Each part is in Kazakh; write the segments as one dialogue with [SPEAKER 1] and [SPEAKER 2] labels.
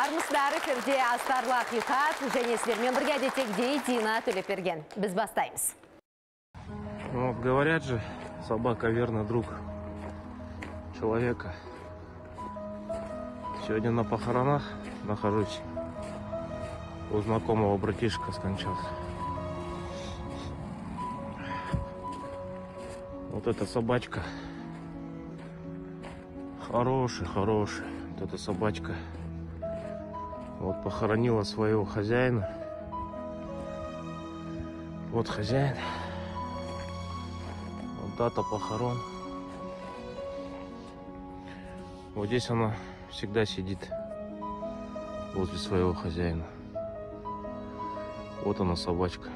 [SPEAKER 1] Армысыздар, эфирде астарлы ақиқат, және сіздермен бірге әдеттегідей Дина Төлепберген. Біз бастаймыз.
[SPEAKER 2] Вот говорят же, собака верный друг человека. Сегодня на похоронах нахожусь. У знакомого братишка скончался. Вот эта собачка. Хороший. Вот эта собачка. Вот похоронила своего хозяина. Вот хозяин. Вот дата похорон. Вот здесь она всегда сидит возле своего хозяина. Вот она, собачка.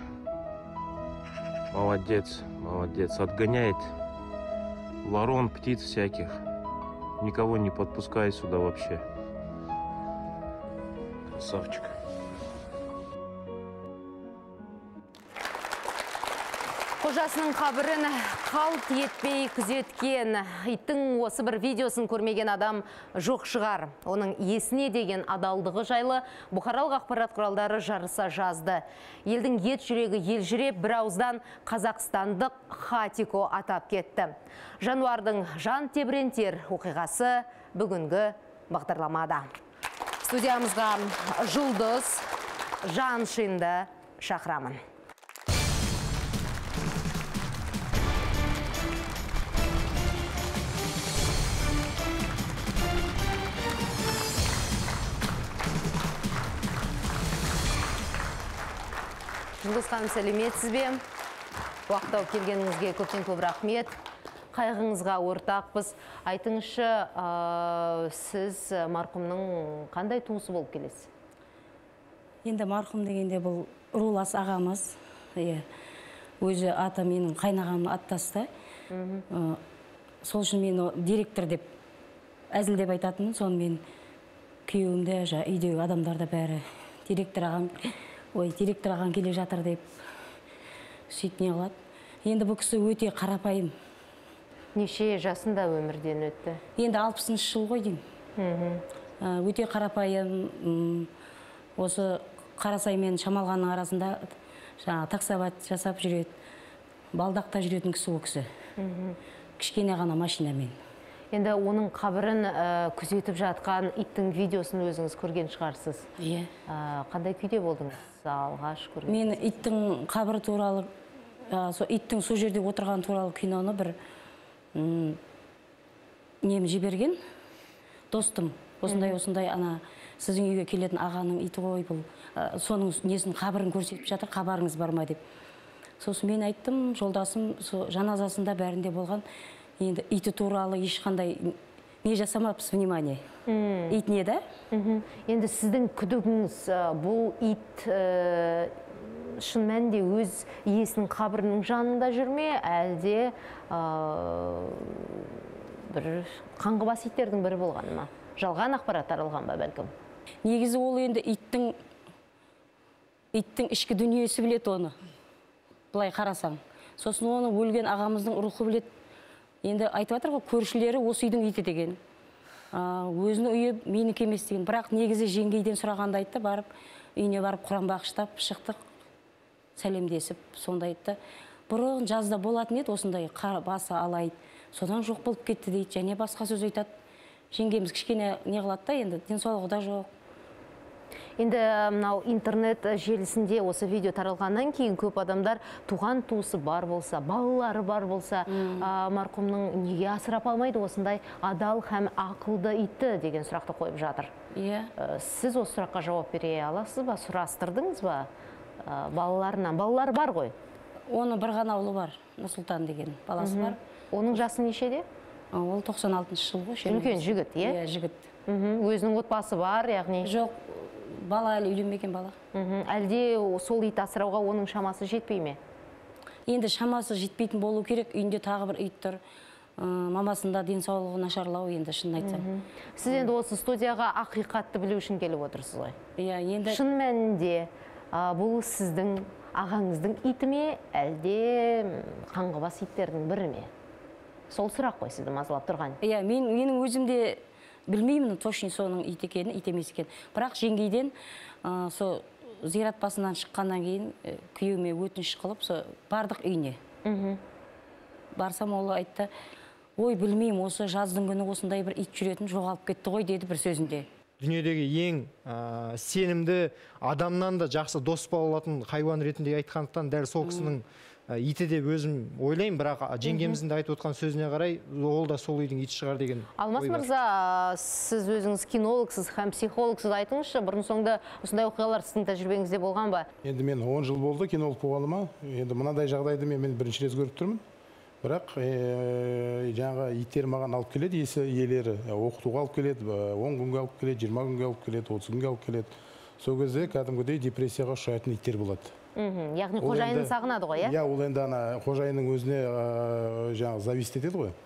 [SPEAKER 2] Молодец. Отгоняет ворон, птиц всяких. Никого не подпускай сюда вообще. Красавчик.
[SPEAKER 1] Қожасының қабірін қалт етпей күзеткен иттің осы бір видеосын көрмеген адам жоқ шығар. Оның есіне деген адалдығы жайлы бұқаралық ақпарат құралдары жарыса жазды. Елдің ет жүрегі елжіреп, бір ауыздан қазақстандық Хатико атап кетті. Жануардың жан тебірентер оқиғасы бүгінгі бағдарламада. Студиямызға Жұлдыз Жаншинді шақырамын. Жұлдыз ханым, сәлеметсіз бе? Уақытау келгеніңізге көптен көп рахмет. Қайғыңызға ортақпыз. Айтыңызшы, сіз марқұмның қандай туысы болып келесіз?
[SPEAKER 3] Енді марқұм дегенде бұл рулас ағамыз. Өзі аты менің қайнағамның аттасты. Сол үшін мені директор деп әзілдеп айтатынмын. Соны мен күйеуімде, үйдегі адамдарда бәрі директор ағам келе жатыр деп сөйтіне қалады. Енді бұл кісі өте қарапайым.
[SPEAKER 1] Неше жасында өмірден өтті?
[SPEAKER 3] Енді 60-шы жыл ғой деймін. Өте қарапайым. Осы Қарасай мен Шамалғанның арасында таксовать жасап жүреді. Балдақта жүретін кісі ол кісі. Кішкене ғана машинамен.
[SPEAKER 1] Енді оның қабірін күзетіп жатқан иттің видеосын өзіңіз көрген шығарсыз.
[SPEAKER 3] Иә.
[SPEAKER 1] Қандай күйде болдыңыз? Алғаш көрген.
[SPEAKER 3] Мен иттің қабірі туралы, иттің сол жерде отырған туралы киноны бір нем жіберген достым. Осындай ана сіздің үйге келетін ағаның иті ғой бұл. Соның несін қабірін көрсетіп жатыр, қабарыңыз бар ма деп. Сосын мен айттым, жолдасым жаназасында бәрінде болған. Енді иті туралы ешқандай не жасамаппыз, внимание. Ит не да?
[SPEAKER 1] Енді сіздің күдігіңіз бұл ит шын мәнінде өз иесінің қабірінің жанында жүрме, әлде бір қаңғыбас иттердің бірі болғаны ма? Жалған ақпарат таралған ба бәлкім?
[SPEAKER 3] Негізі ол енді иттің ішкі дүниесі білет оны. Бұлай қарасаң. Сосын оны өлген ағамыздың рухы білет. Енді айтып жатыр ғой, көршілері осы үйдің иті деген. Өзінің үйі менікі емес деген. Бірақ негізі жеңгейден сұрағанда айтты, барып үйіне барып Құран бағыштап шықтық, сәлемдесіп, сонда айтты. Бұрын жазда болатын еді, осындай басы алайды. Содан жоқ болып кетті дейді, және басқа сөз айтады. Жеңгеміз кішкене не қылады да, енді денсаулығы да жоқ.
[SPEAKER 1] Енді мынау интернет желісінде осы видео таралғаннан кейін көп адамдар туған туысы бар болса, балалары бар болса, марқұмның неге асырап алмайды осындай адал һәм ақылды итті деген сұрақты қойып жатыр. Сіз осы сұраққа жауап бере аласыз ба, сұрастырдыңыз ба балаларынан? Балалары бар ғой?
[SPEAKER 3] Оны бір ғана ұлы бар, Нұрсұлтан деген баласы бар.
[SPEAKER 1] Оның жасы нешеде?
[SPEAKER 3] Ол 96 жыл ғой.
[SPEAKER 1] Үлкен жігіт, е?
[SPEAKER 3] Жігіт.
[SPEAKER 1] Өзінің отбасы бар, яғни?
[SPEAKER 3] Жоқ, бала әлі үйленбеген бала.
[SPEAKER 1] Әлде сол ит асырауға оның шамасы жетпей ме?
[SPEAKER 3] Енді шамасы жетпейтін болу керек. Үйінде тағы бір ит тұр. Мамасында денсаулығы нашарлау, енді шынын айтсам.
[SPEAKER 1] Сіз енді осы студияға ақиқатты білу үшін келіп отырсыз ғой?
[SPEAKER 3] Иә, енді
[SPEAKER 1] шын мәнінде бұл сіздің ағаңыздың иті ме, әлде қаңғыбас иттердің бірі ме? Сол сұрақ қой сізді мазалап тұрған.
[SPEAKER 3] Иә, менің өзімде білмеймін точно соның ит екенін, ит емес екенін. Бірақ жеңгейден сол зират басынан шыққаннан кейін күйеуіме өтініш қылып, сол бардық үйіне. Барсам ол айтты, ой, білмеймін, осы жаздың күні осындай бір ит жүретін жоғалып кетті ғой деді бір сөзінде.
[SPEAKER 4] Дүниедегі ең сенімді адамнан да жақсы дос бола алатын хайуан ретінде айтқандықтан дәл сол кісінің иті деп өзім ойлаймын, бірақ жеңгеміздің де айтып отқан сөзіне қарай, ол да сол үйдің иті шығар деген.
[SPEAKER 1] Алмас мырза, сіз өзіңіз кинологсыз һәм психологсыз, айтыңызшы, бұрын соңды осындай оқиғалар сіздің тәжірибеңізде болған ба?
[SPEAKER 5] Енді мен 10 жыл болды кинолог болғаныма. Енді мынадай жағдайды мен бірінші рет көріп тұрмын. Бірақ жаңа иттер маған алып келеді, иелері оқытуға алып келеді, 10 күнге алып келеді, 20 күнге алып келеді, 30 күнге алып келеді. Сол кезде кәдімгідей депрессияға ұшырайтын иттер болады.
[SPEAKER 1] Яғни қожайынын сағынады ғой, иә?
[SPEAKER 5] Иә, ол енді қожайынның өзіне жаңа зависит етеді ғой.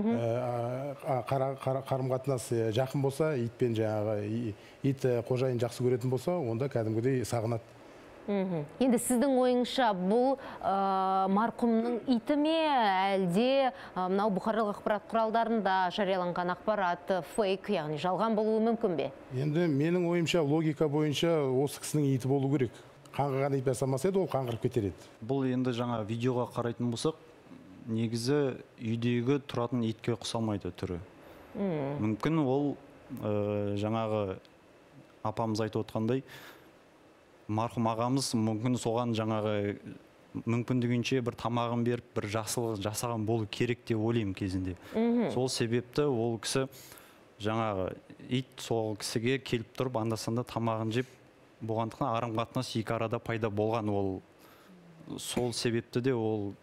[SPEAKER 5] Қарым-қатынас жақын болса, итпен жаңағы ит қожайын жақсы көретін болса, онда кәдімгідей сағынады.
[SPEAKER 1] Енді сіздің ойыңша бұл марқұмның иті ме, әлде мынау бұқаралық ақпарат құралдарында жарияланған ақпарат фейк, яғни жалған болуы мүмкін бе?
[SPEAKER 5] Енді менің ойымша, логика бойынша осы кісінің иті болу керек. Қаңғыған ит жасамаса еді, ол қаңғырып кетер еді.
[SPEAKER 6] Бұл енді жаңа видеоға қарайтын болсақ, негізі үйдегі тұратын итке ұқсамайды түрі. Мүмкін ол жаңағы апамыз айтып отқандай, марқұм ағамыз мүмкін соған жаңағы мүмкіндігінше бір тамағын беріп, бір жақсылық жасаған болу керек деп ойлаймын кезінде. Сол себепті ол кісі жаңағы ит сол кісіге келіп тұрып, анда-санда тамағын жеп, болғандықтан арым-қатынас екі арада пайда болған. Ол сол себепті де ол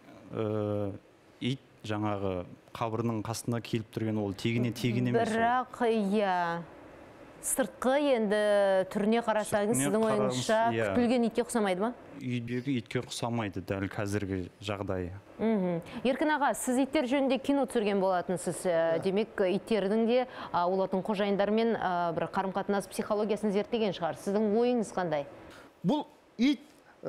[SPEAKER 6] ит жаңағы қабірінің қасына келіп тұрген, ол тегіне емес.
[SPEAKER 1] Бірақ, иә, сыртқы енді түріне қарасаңыз, сіздің ойыңызша күтілген итке ұқсамайды ма?
[SPEAKER 6] Үйдегі итке ұқсамайды дәл қазіргі жағдайы.
[SPEAKER 1] Еркін аға, сіз иттер жөнінде кино түсірген болатынсыз. Демек, иттердің де олардың қожайындармен бір қарым-қатынас психологиясын зерттеген шығар. Сіздің ойыңыз қандай?
[SPEAKER 7] Бұл ит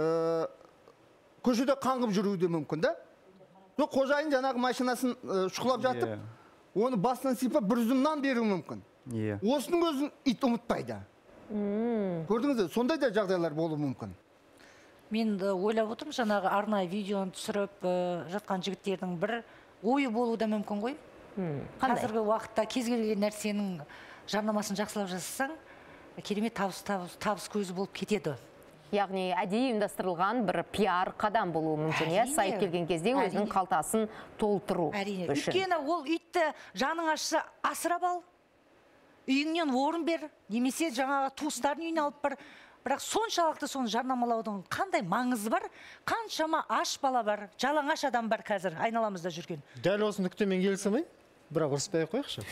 [SPEAKER 7] көшеде қаңғып жүруі де мүмкін, да? Қожайын жаңағы машинасын шұқылап жатып, оны басынан сипап бір үзім нан беруі мүмкін. Осының өзін ит ұмытпайды. Көрдіңіз, сондай да жағдайлар болуы мүмкін.
[SPEAKER 8] Мен ойлап отырмын, жаңағы арнайы видеоны түсіріп жатқан жігіттердің бір ойы болуы да мүмкін ғой. Қазіргі уақытта кез келген нәрсенің жарнамасын жақсылап жасасаң, керемет табыс көзі болып кетеді.
[SPEAKER 1] Яғни әдейі ұйымдастырылған бір пиар қадам болуы мүмкін, иә, сайып келген кезде өзінің қалтасын толтыру үшін.
[SPEAKER 8] Өйткені ол итті жаның ашса асырап ал, үйіңнен орын бер, немесе жаңағы туыстардың үйіне алып бар. Бірақ соншалықты соны жарнамалаудың қандай маңызы бар? Қаншама аш бала бар, жалаңаш адам бар қазір айналамызда жүрген.
[SPEAKER 4] Дәл осы нүктемен келісемін, бірақ ұрыспай қойықшы.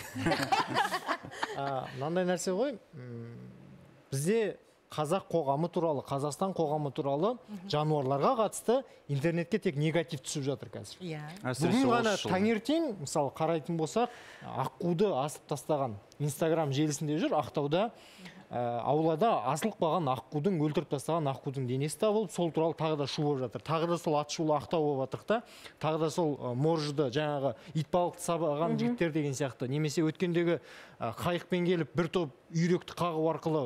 [SPEAKER 4] Мынандай нәрсе ғой, бізде қазақ қоғамы туралы, Қазақстан қоғамы туралы жануарларға қатысты интернетке тек негатив түсіп жатыр қазір. Бүгін ғана таңертең, мысалы, қарайтын болсақ, аққуды асып тастаған Инстаграм желісінде жүр, Ақтауда аулада асылып қалған аққудың, өлтіріп тастаған аққудың денесі табылып, сол туралы тағы да шу болып жатыр. Тағы да сол атышулы Ақтау болып жатыр, тағы да сол моржды, жаңағы итбалықты сабаған жігіттер деген сияқты. Немесе өткендегі қайықпен келіп бір топ үйректі қағу арқылы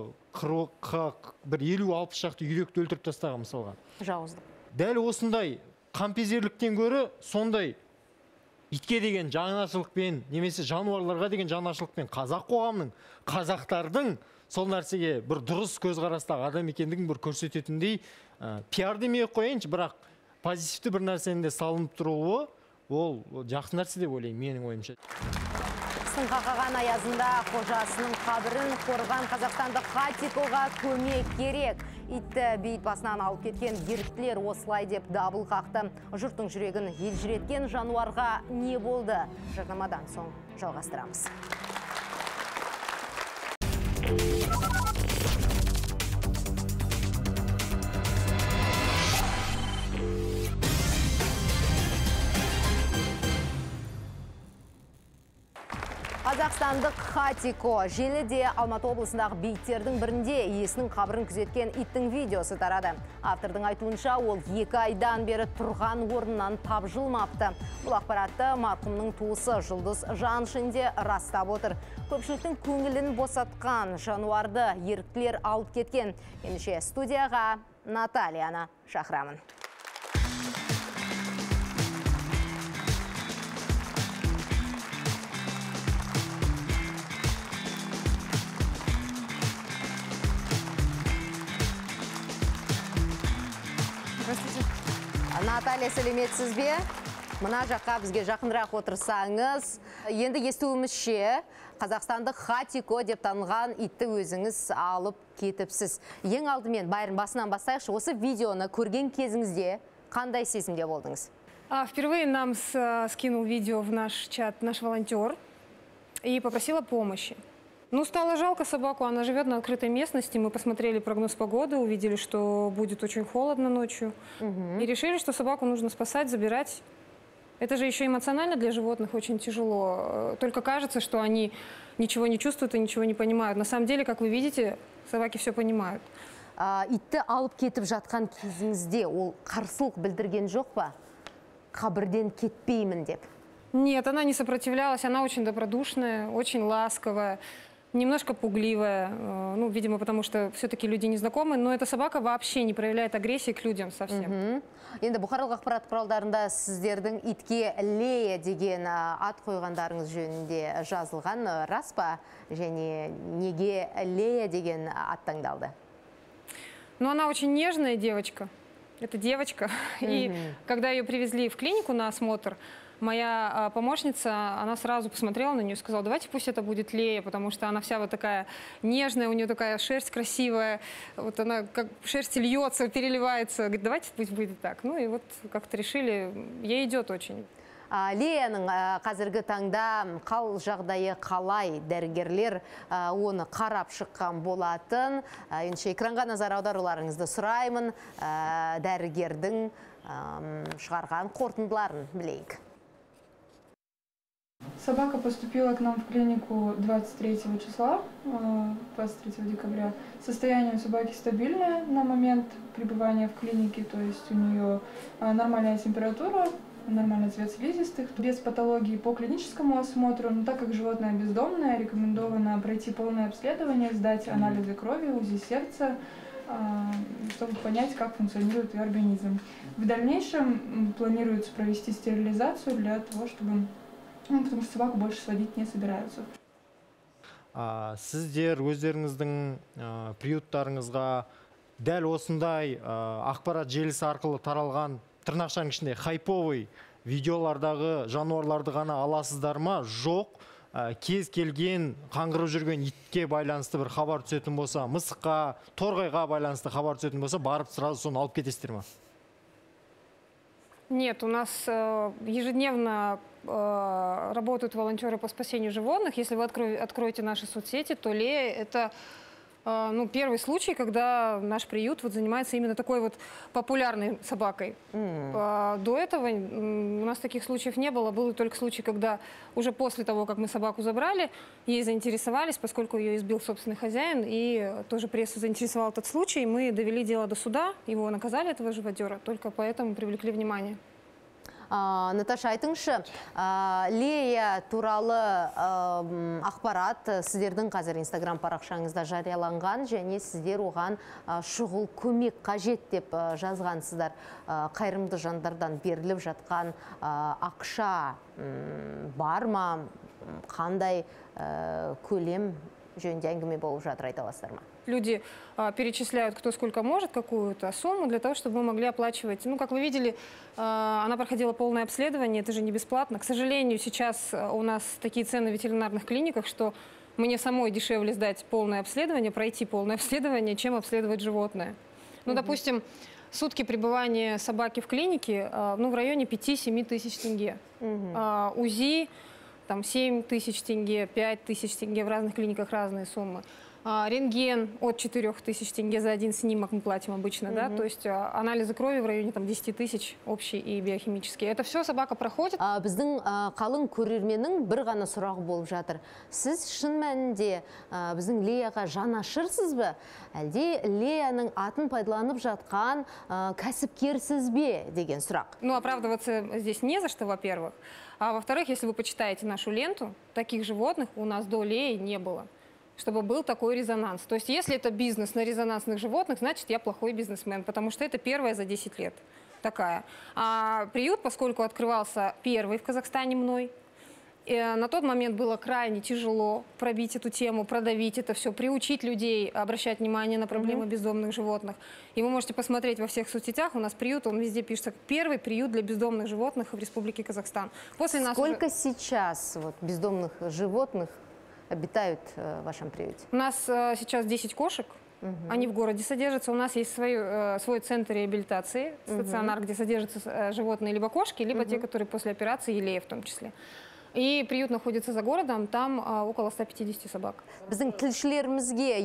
[SPEAKER 4] бір 50-60 шақты үйректі өлтіріп тастаған мысалға.
[SPEAKER 1] Жауыздық.
[SPEAKER 4] Дәл осындай қампезерліктен гөрі сондай итке деген жанашырлықпен, немесе жануарларға деген жанашырлықпен қазақ қоғамының, қазақтардың сол нәрсеге бір дұрыс көзқарастағы адам екендігін бір көрсететіндей пиар демей қояйыншы, бірақ позитивті бір нәрсенде салынып тұруы, ол жақсы нәрсе деп ойлаймын, менің ойымша.
[SPEAKER 1] Қыстың қақаған аязында қожасының қабірін қорған қазақстандық Хатиқоға көмек керек. Итті бейіт басынан алып кеткен еріктілер осылай деп дабыл қақты. Жұрттың жүрегін елжіреткен жануарға не болды? Жарнамадан соң жалғастырамыз. Қазақ Қазақстандық Хатико желіде Алматы облысындағы бейіттердің бірінде иесінің қабырын күзеткен иттің видеосы тарады. Автордың айтуынша, ол 2 айдан бері тұрған орнынан тапжылмапты. Бұл ақпаратты марқұмның туысы Жұлдыз Жаншинде растап отыр. Көпшіліктің көңілін босатқан жануарды еріктілер алып кеткен. Ендеше студияға Натальяны шақырамын. Наталья, сәлеметсіз бе? Мына жаққа бізге жақынырақ отырсаңыз. Енді естуімізше, қазақстандық Хатико деп танылған итті өзіңіз алып кетіпсіз. Ең алдымен бәрін басынан бастайықшы, осы видеоны көрген кезіңізде қандай сезімде болдыңыз?
[SPEAKER 9] Впервые нам скинул видео в наш чат наш волонтер и попросил о помощи. Ну, стало жалко собаку, она живет на открытой местности. Мы посмотрели прогноз погоды, увидели, что будет очень холодно ночью. И решили, что собаку нужно спасать, забирать. Это же еще эмоционально для животных очень тяжело. Только кажется, что они ничего не чувствуют и ничего не понимают. На самом деле, как вы видите, собаки все понимают.
[SPEAKER 1] Итті алып кетіп жатқан кезіңізде ол қарсылық білдірген жоқ па? Қабірден кетпеймін деп.
[SPEAKER 9] Нет, она не сопротивлялась, она очень добродушная, очень ласковая. Немножко пугливая, ну, видимо, потому что все-таки люди незнакомые, но эта собака вообще не проявляет агрессии к людям совсем.
[SPEAKER 1] Енді бұқаралық ақпарат құралдарында сіздердің итке Лея деген ат қойғандарыңыз жөнінде жазылған, рас па? Және неге Лея деген ат таңдалды?
[SPEAKER 9] Ну, она очень нежная девочка. Это девочка. И когда ее привезли в клинику на осмотр, моя помощница, она сразу посмотрела на нее и сказала, давайте пусть это будет Лея, потому что она вся вот такая нежная, у нее такая шерсть красивая, вот она как шерсть льется, переливается. Говорит, давайте пусть будет так. Ну и вот как-то решили, ей идет очень.
[SPEAKER 1] Леяның қазіргі таңда қал жағдайы қалай, дәрігерлер оны қарап шыққан болатын. Ендеше экранға назар аударуларыңызды сұраймын, дәрігердің шығарған қорытындыларын білейік.
[SPEAKER 10] Собака поступила к нам в клинику 23 числа, 23 декабря. Состояние у собаки стабильное на момент пребывания в клинике, то есть у нее нормальная температура, нормальный цвет слизистых, без патологии по клиническому осмотру. Но так как животное бездомное, рекомендовано пройти полное обследование, сдать анализы крови, УЗИ сердца, чтобы понять, как функционирует ее организм. В дальнейшем планируется провести стерилизацию для того, чтобы... потому что собаку больше сводить не собираются.
[SPEAKER 4] Сіздер өздеріңіздің приюттарыңызға дәл осындай ақпарат желісі арқылы таралған тырнақшаның ішінде хайповый видеолардағы жануарларды ғана аласыздар ма? Жоқ, кез келген қаңғырып жүрген итке байланысты бір хабар түсетін болса, мысыққа, торғайға байланысты хабар түсетін болса, барып сразу соны алып кетесіздер ма?
[SPEAKER 9] Нет, у нас ежедневно работают волонтеры по спасению животных. Если вы откроете наши соцсети, то Лея – это первый случай, когда наш приют занимается именно такой вот популярной собакой. До этого у нас таких случаев не было. Был только случай, когда уже после того, как мы собаку забрали, ей заинтересовались, поскольку ее избил собственный хозяин, и тоже пресса заинтересовала этот случай. Мы довели дело до суда, его наказали, этого живодера, только поэтому привлекли внимание.
[SPEAKER 1] Наташа, айтыңызшы, Лея туралы ақпарат сіздердің қазір Инстаграм парақшаңызда жарияланған, және сіздер оған шұғыл көмек қажет деп жазғансыздар. Қайырымды жандардан беріліп жатқан ақша бар ма? Қандай көлем жөнінде әңгіме болып жатыр, айта аласыздар ма?
[SPEAKER 9] Люди перечисляют кто сколько может, какую-то сумму, для того, чтобы мы могли оплачивать. Ну, как вы видели, она проходила полное обследование, это же не бесплатно. К сожалению, сейчас у нас такие цены в ветеринарных клиниках, что мне самой дешевле сдать полное обследование, пройти полное обследование, чем обследовать животное. Ну, допустим, сутки пребывания собаки в клинике в районе 5-7 тысяч тенге. УЗИ, там 7 тысяч тенге, 5 тысяч тенге, в разных клиниках разные суммы. Рентген от 4000 тенге за один снимок мы платим обычно, да, то есть анализы крови в районе там 10 000 общий и биохимический. Это все собака проходит.
[SPEAKER 1] Біздің қалың көрерменнің бір ғана сұрағы болып жатыр. Сіз шын мәнінде біздің Леяға жан ашырсыз бе? Әлде Леяның атын пайдаланып жатқан кәсіпкерсіз бе деген сұрақ.
[SPEAKER 9] Ну, оправдываться здесь не за что, во-первых. А во-вторых, если вы почитаете нашу ленту, таких животных у нас до Леи не было, чтобы был такой резонанс. То есть если это бизнес на резонансных животных, значит, я плохой бизнесмен, потому что это первая за 10 лет такая. А приют, поскольку открывался первый в Казахстане мной, на тот момент было крайне тяжело пробить эту тему, продавить это все, приучить людей обращать внимание на проблемы бездомных животных. И вы можете посмотреть во всех соцсетях, у нас приют, он везде пишется, первый приют для бездомных животных в Республике Казахстан.
[SPEAKER 1] Сколько сейчас вот, бездомных животных обитают в вашем приюте?
[SPEAKER 9] У нас сейчас 10 кошек. Они в городе содержатся. У нас есть свой центр реабилитации, стационар, где содержатся животные либо кошки, либо те, которые после операции, елея в том числе. И приют находится за городом, там около 150 собак.
[SPEAKER 1] Біздің тілшілерімізге,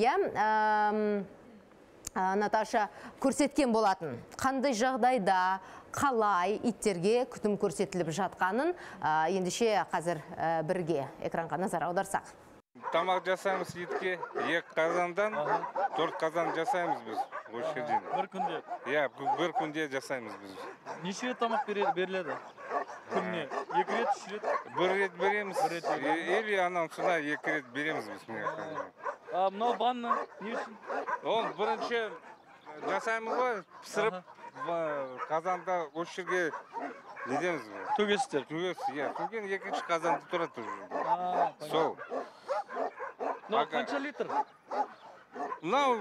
[SPEAKER 1] Наташа, көрсеткен болатын. Қандай жағдайда, қалай иттерге күтім көрсетіліп жатқанын ендеше қазір бірге экранға назар аударсақ.
[SPEAKER 11] Тамақ жасаймыз итке, 2 қазандан 4 қазан жасаймыз біз.
[SPEAKER 12] Бір күнде?
[SPEAKER 11] Иә, бір күнде жасаймыз біз.
[SPEAKER 12] Неше тамақ беріледі? Күніне? 2 рет, 3 рет?
[SPEAKER 11] 1 рет береміз. Или анансына 2 рет береміз біз.
[SPEAKER 12] Мынау ванна не үшін?
[SPEAKER 11] Ол бірінші жасаймыз ғой, пісіріп, қазанда осы жерге недеміз ғой.
[SPEAKER 12] Төгесіздер?
[SPEAKER 11] Төгесіз, иә. Төгген екінші қазанда тұрады. Сол.
[SPEAKER 12] Мынау қанша литр?
[SPEAKER 11] Мынау,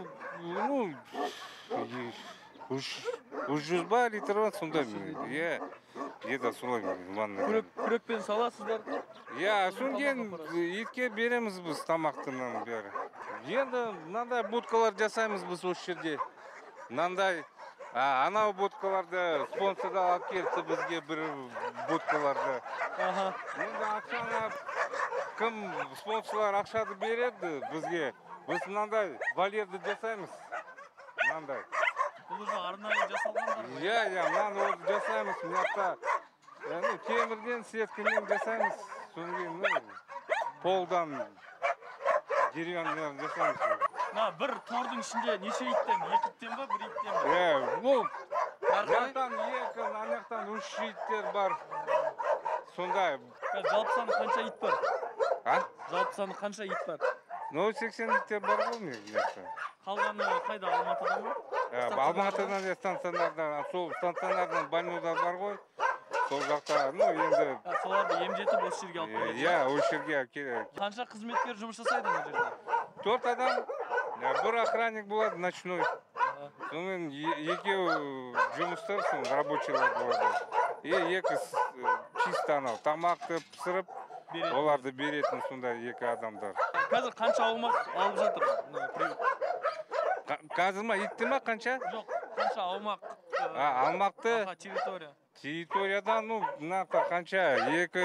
[SPEAKER 11] 300 ба литр сондай. Иә, еді солай ванна.
[SPEAKER 12] Күрекпен саласыздар?
[SPEAKER 11] Иә, сонген итке береміз біз тамақтынан бері. Енді мынандай будкалар жасаймыз біз осы жерде. Мынандай, анау будкаларды спонсорда алып келді бізге бір будкаларды. Енді ақшаны кім спонсорлар ақшады береді бізге. Біз мынандай вольерді жасаймыз. Мынандай.
[SPEAKER 12] Бұл уже арнайы жасалғандар?
[SPEAKER 11] Иә, мынаны жасаймыз. Мынақта темірден, сеткінен жасаймыз. Соңген полдан деревяннан жасаймыз.
[SPEAKER 12] Бір тордың ішінде неше иттен? 2 иттен ба, 1 иттен ба?
[SPEAKER 11] Иә, бұл жақтан 2, анаяқтан 3 иттер бар. Сондай.
[SPEAKER 12] Жалпы саны қанша ит бар?
[SPEAKER 11] Жалпы
[SPEAKER 12] саны қанша ит бар?
[SPEAKER 11] 80 иттер бар ғой мен.
[SPEAKER 12] Қалғаны қайда, Алматыда ма?
[SPEAKER 11] Алматыдан, станционардан, сол станционардан больнода бар ғой. Сол жақта, енді...
[SPEAKER 12] Соларды емдетіп осы жерге алып келеді?
[SPEAKER 11] Иә, осы жерге келеді.
[SPEAKER 12] Қанша қызметкер жұмыс жасайды ол жерде?
[SPEAKER 11] 4 адам, бір охранник болады, ночной. Сонымен 2 жұмыстар, рабочийлар болады. И 2 чисто анау, тамақты пісіріп, оларды беретін сондай 2 адамдар.
[SPEAKER 12] Қазір қанша аумақ алып жатыр приют?
[SPEAKER 11] Қазір ма, итті ма қанша?
[SPEAKER 12] Жоқ, қанша аумақ?
[SPEAKER 11] Аумақты?
[SPEAKER 12] Территория.
[SPEAKER 11] Территориядан, мынақта қанша?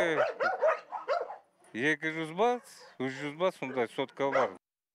[SPEAKER 11] 200 ба, 300 ба, сондай сотка бар.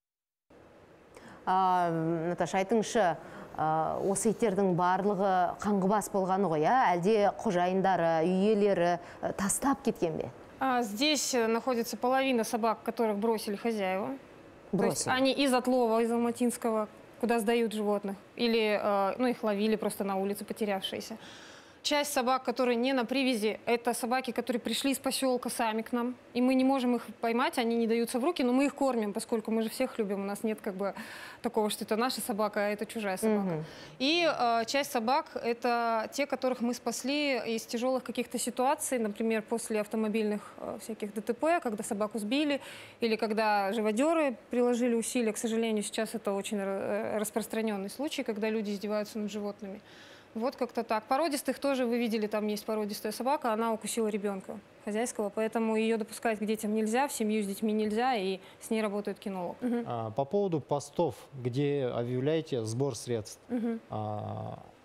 [SPEAKER 1] Наташа, айтыңызшы, осы иттердің барлығы қаңғыбас болғаны ғой, әлде қожайындары, үйелері тастап кеткен бе?
[SPEAKER 9] Здесь находится половина собак, которых бросили хозяева.
[SPEAKER 1] Бросили.
[SPEAKER 9] То есть они из отлова, из Алматинского, куда сдают животных. Или их ловили просто на улице, потерявшиеся. Часть собак, которые не на привязи, это собаки, которые пришли из поселка сами к нам. И мы не можем их поймать, они не даются в руки, но мы их кормим, поскольку мы же всех любим. У нас нет такого, что это наша собака, а это чужая собака. И часть собак, это те, которых мы спасли из тяжелых каких-то ситуаций, например, после автомобильных всяких ДТП, когда собаку сбили, или когда живодеры приложили усилия. К сожалению, сейчас это очень распространенный случай, когда люди издеваются над животными. Вот как-то так. Породистых тоже вы видели, там есть породистая собака, она укусила ребенка хозяйского, поэтому ее допускать к детям нельзя, в семью с детьми нельзя, и с ней работает кинолог.
[SPEAKER 4] По поводу постов, где объявляете сбор средств.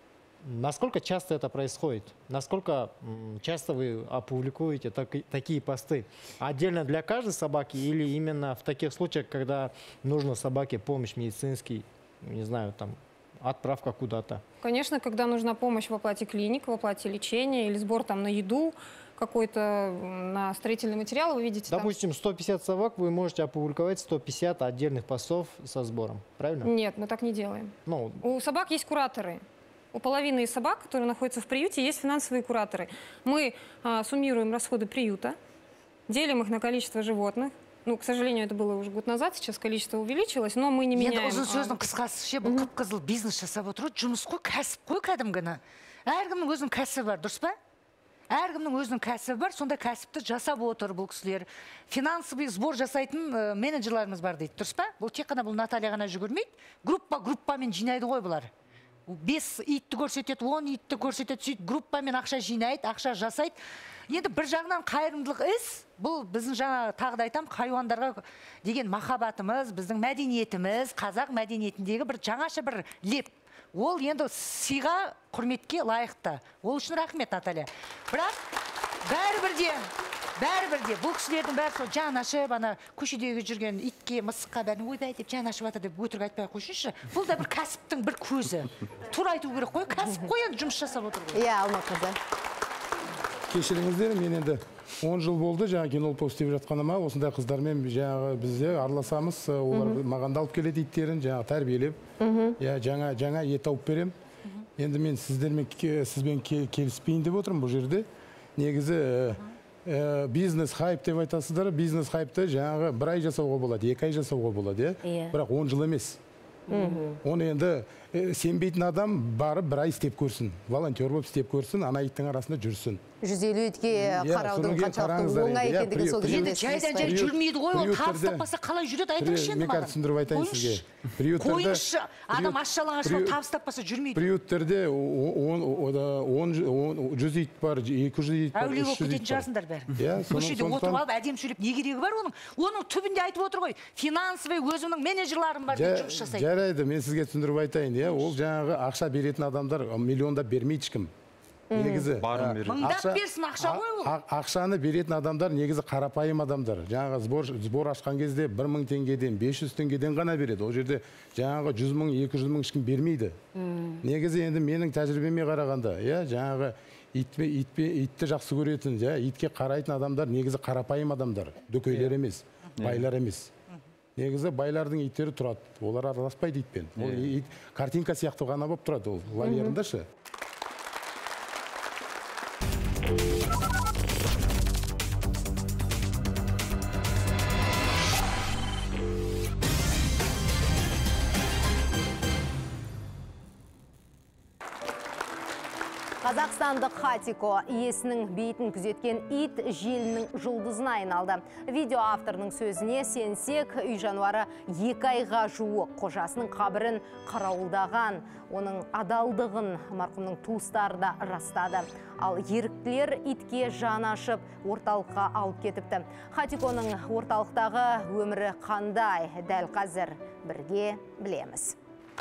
[SPEAKER 4] Насколько часто это происходит? Насколько часто вы опубликуете такие посты? Отдельно для каждой собаки или именно в таких случаях, когда нужно собаке помощь медицинский, не знаю, там, отправка куда-то?
[SPEAKER 9] Конечно, когда нужна помощь в оплате клиник, в оплате лечения или сбор там на еду, какой-то на строительный материал, вы видите.
[SPEAKER 4] Допустим, 150 собак вы можете опубликовать 150 отдельных постов со сбором, правильно?
[SPEAKER 9] Нет, мы так не делаем. У собак есть кураторы. У половины из собак, которые находятся в приюте, есть финансовые кураторы. Мы суммируем расходы приюта, делим их на количество животных. Ну, к сожалению, это было уже год назад, сейчас количество увеличилось, но мы не меняем.
[SPEAKER 8] Енді ұзын сөздің қысқасы ше, бұл қып-қызыл бизнес жасап отыру, жұмыс қой, кәсіп қой кәдімгіні. Әркімнің өзінің кәсібі бар, дұрыс па? Әркімнің өзінің кәсібі бар, сонда кәсіпті жасап отыр бұл кісілер. Финансовый сбор жасайтын менеджерларымыз бар дейді, дұрыс па? Бұл тек қана бұл Наталья ғана жүгірмейді, группамен жинайды ғой бұлар. 5 итті көрсетеді, 10 итті көрсетеді, сөйтіп группамен ақша жинайды, ақша жасайды. Енді бір жағынан қайырымдылық іс, бұл біздің жаңа тағы да айтам, хайуандарға деген махаббатымыз, біздің мәдениетіміз, қазақ мәдениетіндегі бір жаңаша бір леп. Ол енді сыйға, құрметке лайықты. Ол үшін рахмет, Наталья. Бірақ бәрібірде бұл кісілердің бәрі сол жан ашып, ана көшедегі жүрген итке, мысыққа бәрін ойбай деп жан ашып жатыр деп өтірік айтпай қойсыншы. Бұл да бір кәсіптің бір көзі. Тура айту керек қой, кәсіп қой, енді жұмыс жасап отыр ғой.
[SPEAKER 1] Иә, Алма қызы.
[SPEAKER 5] Кешіріңіздер, мен енді 10 жыл болды жаңа кинолпост істеп жатқаныма, осындай қыздармен жаңа бізде араласамыз, олар маған алып келеді иттерін, жаңа тәрбиелеп, жаңа ет алып берем. Енді мен сізбен келіспейін деп отырмын бұл жерде. Негізі бизнес хайп деп айтасыздар, бизнес хайпты жаңағы 1 ай жасауға болады, 2 ай жасауға болады, бірақ 10 жыл емес. Оны енді сенбейтін адам барып 1 ай істеп көрсін, волонтер болып істеп көрсін, ана иттің арасында жүрсін.
[SPEAKER 1] 150 итке қараудың қаншалықты оңай екендігін сол жерде
[SPEAKER 8] жайдан-жай жүрмейді ғой, ол табыс таппаса қалай жүреді, айтыңызшы енді маған.
[SPEAKER 5] Түсіндіріп айтайын сізге.
[SPEAKER 8] Қойыңызшы, адам аш-жалаңаш болып табыс таппаса жүрмейді.
[SPEAKER 5] Приюттерде 100 ит бар, 200 ит бар, 300 ит бар.
[SPEAKER 8] Әулие болып кететін жарсыңдар бәрі. Көшеде отырып алып, әдем сөйлеп, не керегі бар оның? Оның түбінде айтып отыр ғой, финансовый өзімнің менеджерларым бар деп жұмыс жасайды.
[SPEAKER 5] Жарайды, мен сізге түсіндіріп айтайын, ол жаңағы ақша беретін адамдар миллиондап бермейді ешкім. Негізі
[SPEAKER 8] мыңдап берсін ақша ғой ол.
[SPEAKER 5] Ақшаны беретін адамдар негізі қарапайым адамдар. Жаңағы сбор ашқан кезде 1000 теңгеден, 500 теңгеден ғана береді. Ол жерде жаңағы 100 мың, 200 мың ешкім бермейді. Негізі енді менің тәжірибеме қарағанда, жаңағы итті жақсы көретін, итке қарайтын адамдар негізі қарапайым адамдар. Дөкейлер емес, байлар емес. Негізі байлардың иттері тұрады. Олар араласпайды итпен. Ол ит картинка сияқты ғана болып тұрады ол вольерында ше.
[SPEAKER 1] Қазақстандық Хатико иесінің бейітін күзеткен ит желінің жұлдызына айналды. Видео авторының сөзіне сенсек, үй жануары 2 айға жуық қожасының қабірін қарауылдаған. Оның адалдығын марқұмның туыстары да растады. Ал еріктілер итке жан ашып, орталыққа алып кетіпті. Хатиконың орталықтағы өмірі қандай? Дәл қазір бірге білеміз.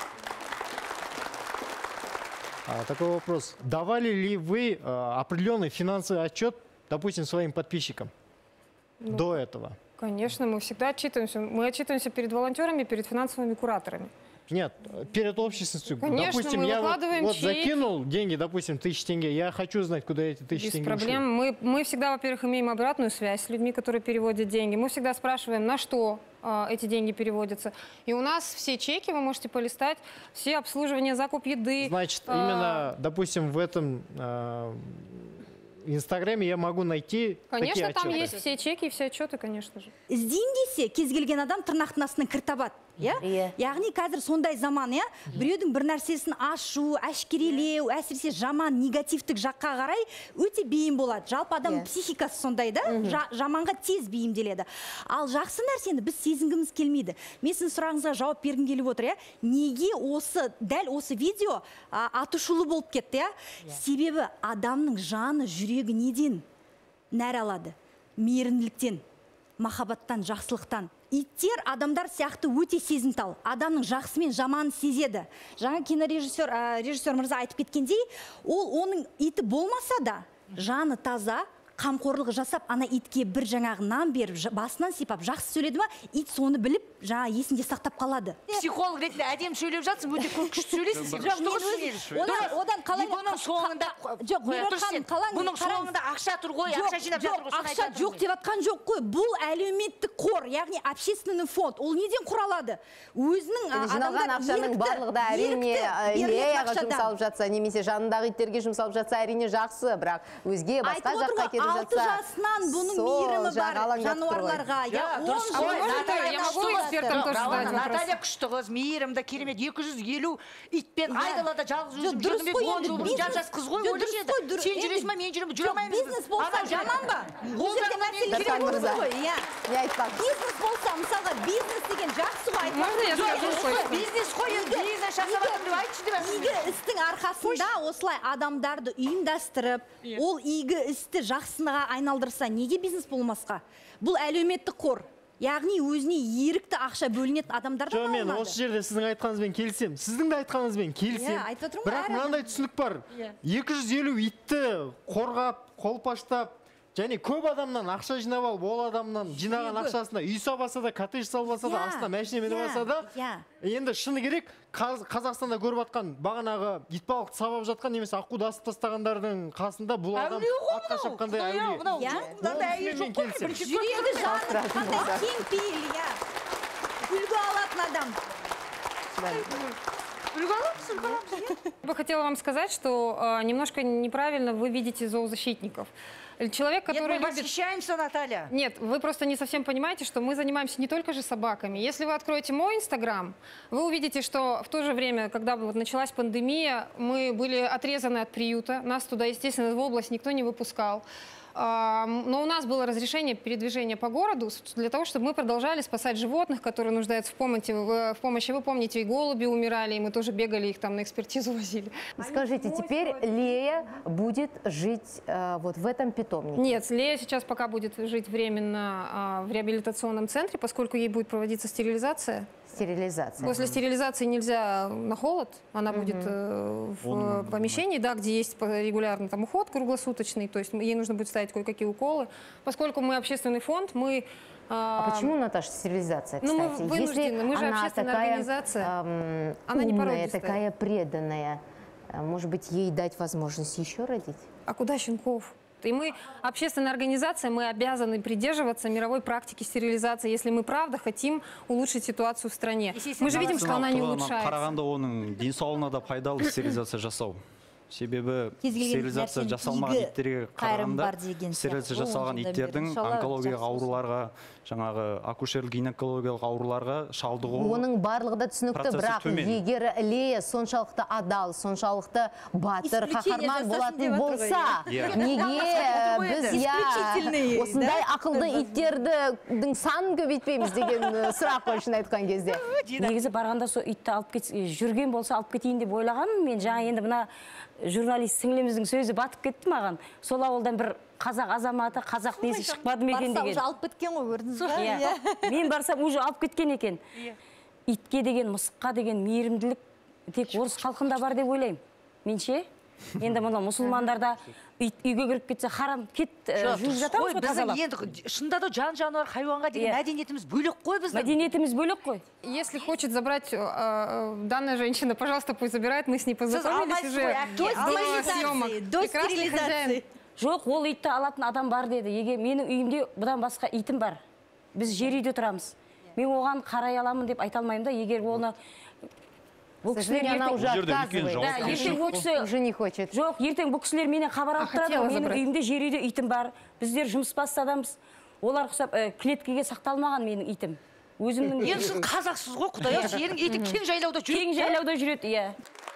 [SPEAKER 4] Такой вопрос. Давали ли вы определенный финансовый отчет, допустим, своим подписчикам до этого?
[SPEAKER 9] Конечно, мы всегда отчитываемся. Мы отчитываемся перед волонтерами, перед финансовыми кураторами.
[SPEAKER 4] Нет, перед общественностью.
[SPEAKER 9] Конечно,
[SPEAKER 4] допустим,
[SPEAKER 9] мы
[SPEAKER 4] я
[SPEAKER 9] выкладываем
[SPEAKER 4] вот
[SPEAKER 9] чеки.
[SPEAKER 4] закинул деньги, допустим, 1000 тенге. Я хочу знать, куда эти 1000 тенге
[SPEAKER 9] Без проблем. Мы всегда, во-первых, имеем обратную связь с людьми, которые переводят деньги. Мы всегда спрашиваем, на что эти деньги переводятся. И у нас все чеки, вы можете полистать, все обслуживания, закуп еды.
[SPEAKER 4] Значит, именно, допустим, в этом Инстаграме я могу найти
[SPEAKER 9] Конечно,
[SPEAKER 4] такие
[SPEAKER 9] там
[SPEAKER 4] отчеты.
[SPEAKER 9] есть все чеки и все отчеты, конечно же.
[SPEAKER 13] Іздейін десе, кез келген адам тырнақтың астынан кір табады. Яғни қазір сондай заман, біреудің бір нәрсесін ашу, әшкерелеу, әсіресе жаман, негативтік жаққа қарай өте бейім болады. Жалпы адам психикасы сондай да, жаманға тез бейімделеді. Ал жақсы нәрсені біз сезінгіміз келмейді. Мен сіздің сұрағыңызға жауап бергім келіп отыр, неге дәл осы видео атышулы болып кетті? Себебі адамның жаны, жүрегі неден нәр алады? Мейірімділіктен, махаббаттан, жақсылықтан. иттер адамдар сияқты өте сезімтал. Адамның жақсы мен жаманын сезеді. Жаңа режиссер мырза айтып кеткендей, оның иті болмаса да, жаны таза, қамқорлығы жасап, ана итке бір жаңағы нан беріп, басынан сипап, жақсы сөйледі ма, ит соны біліп, жаңа есінде сақтап қалады.
[SPEAKER 8] Психолог ретінде әдем сөйлеп жатсың, өте көп күшті сөйлейсің сен.
[SPEAKER 13] Одан қалай...
[SPEAKER 8] Бұның соңында ақша тұр ғой, ақша жинап жатыр ғой.
[SPEAKER 13] Ақша жоқ деп атқан жоқ қой. Бұл әлеуметтік қор, яғни общественный фонд. Ол неден құралады? Өзінің
[SPEAKER 1] жиналған ақшаның барлығы да әрине Леяға жұмсалып жатса, немесе жанындағы иттерге жұмсалып жатса, әрине жақсы, бірақ өзге басқа жаққа кетіп жатса,
[SPEAKER 13] 6 жасынан бұның мейірімі бар жануарларға.
[SPEAKER 8] Наталья күшті қыз, мейірімді, керемет, 250 итпен айдалада жалғыз өзім жүрдім, 10 жылдың жас қыз ғой, ойлы еді. Сен жүресің ме, мен жүремін, жүре алмаймын.
[SPEAKER 13] Бизнес болса жаман ба? Бизнес болса, мысалға, бизнес деген жақсы ғой.
[SPEAKER 8] Бизнес қой, бизнес жасап жатырмын деп айтшы деп жатырмын.
[SPEAKER 13] Игі істің арқасында осылай адамдарды ұйымдастырып, ол игі істі жақсыға айналдырса, неге бизнес болмасқа? Бұл әлеуметтік қор. Яғни өзіне ерікті ақша бөлінетін адамдардан
[SPEAKER 4] алынады. Мен осы жерде сіздің айтқаныңызбен келісем. Сіздің де айтқаныңызбен келісем. Бірақ мынандай түсінік бар. 250 итті қорғап, қолпаштап, және көп адамнан ақша жинап алып, ол адамнан жинаған ақшасына үй салбаса да, коттедж салбаса да, астына машина мініп алса да, енді шыны керек, Қазақстанда көріп атқан бағанағы итбалықты сабап жатқан немесе аққуды асып тастағандардың қасында бұл адам атқа шапқандай әулие.
[SPEAKER 13] Жүрегі жаны қандай кең пейіл, үлгі алатын адам.
[SPEAKER 9] Я бы хотела вам сказать, что немножко неправильно вы видите зоозащитников. Человек, который
[SPEAKER 8] Нет, мы восхищаемся, Наталья.
[SPEAKER 9] Нет, вы просто не совсем понимаете, что мы занимаемся не только же собаками. Если вы откроете мой Инстаграм, вы увидите, что в то же время, когда вот началась пандемия, мы были отрезаны от приюта. Нас туда, естественно, в область никто не выпускал. Но у нас было разрешение передвижения по городу для того, чтобы мы продолжали спасать животных, которые нуждаются в помощи. Вы помните, и голуби умирали, и мы тоже бегали, их там на экспертизу возили.
[SPEAKER 1] Скажите, теперь Лея будет жить вот в этом питомнике?
[SPEAKER 9] Нет, Лея сейчас пока будет жить временно в реабилитационном центре, поскольку ей будет проводиться стерилизация. После стерилизации нельзя на холод, она будет в помещении, да, где есть регулярный там уход круглосуточный, то есть ей нужно будет ставить кое-какие уколы. Поскольку мы общественный фонд, мы...
[SPEAKER 1] А почему, Наташа, стерилизация, кстати?
[SPEAKER 9] Ну, мы вынуждены, мы же общественная организация, она не породистая.
[SPEAKER 1] Такая преданная, может быть, ей дать возможность еще родить?
[SPEAKER 9] А куда щенков? И мы, общественная организация, мы обязаны придерживаться мировой практики стерилизации, если мы правда хотим улучшить ситуацию в стране. Мы же видим, что она не улучшается.
[SPEAKER 6] Қарағанда оның денсаулығына да пайдалы стерилизация жасау. Себебі стерилизация жасалмаған иттерге қарағанда стерилизация жасалған иттердің онкологиялық ауруларға, жаңағы акушерлік гинекологиялық ауруларға шалдығу
[SPEAKER 1] оның барлығы да түсінікті, бірақ егер Лея соншалықты адал, соншалықты батыр, қаһарман болатын болса, неге біз осындай ақылды иттердің санын көбейтпейміз деген сұрақ қойшын айтқан кезде.
[SPEAKER 3] Негізі барғанда сол итті алып жүрген болса алып кетейін деп ойлағанмын. Мен жаңа енді мына журналист сіңлеміздің сөзі батып кетті маған. Сол ауылдан бір қазақ азаматы, қазақ несі шықпады ма екен деген.
[SPEAKER 13] Барса уже алып кеткен ғой, көрдіңіз ба?
[SPEAKER 3] Мен барсам уже алып кеткен екен. Итке деген, мысыққа деген мейірімділік тек орыс халқында бар деп ойлаймын. Менше, енді мұны мұсылмандарда үйге кіріп кетсе харам кет жүріп жатамыз ғой тазалап.
[SPEAKER 8] Енді шынында да жан-жануар хайуанға деген мәдениетіміз бөлек қой біздің.
[SPEAKER 3] Мәдениетіміз бөлек қой.
[SPEAKER 9] Если хочет забрать данная женщина, пожалуйста, пусть забирает, мы с ней познакомились уже
[SPEAKER 13] до стерилизации.
[SPEAKER 3] Жоқ, ол итті алатын адам бар деді. Егер менің үйімде бұдан басқа итім бар. Біз жер үйде тұрамыз. Мен оған қарай аламын деп айта алмаймын да, егер оны
[SPEAKER 1] К сожалению, она уже отказывает.
[SPEAKER 3] Уже не хочет. Жоқ, ертең бұл кісілер менен хабар алып тұрады. Менің үйімде жер үйде итім бар. Біздер жұмысбасыз адамбыз. Олар құсап клеткеге сақталмаған менің итім. Өзімнің
[SPEAKER 8] енді сіз қазақсыз ғой, Құдай-ау, сенің итің кең жайлауда жүреді.
[SPEAKER 3] Кең жайлауда жүреді, иә.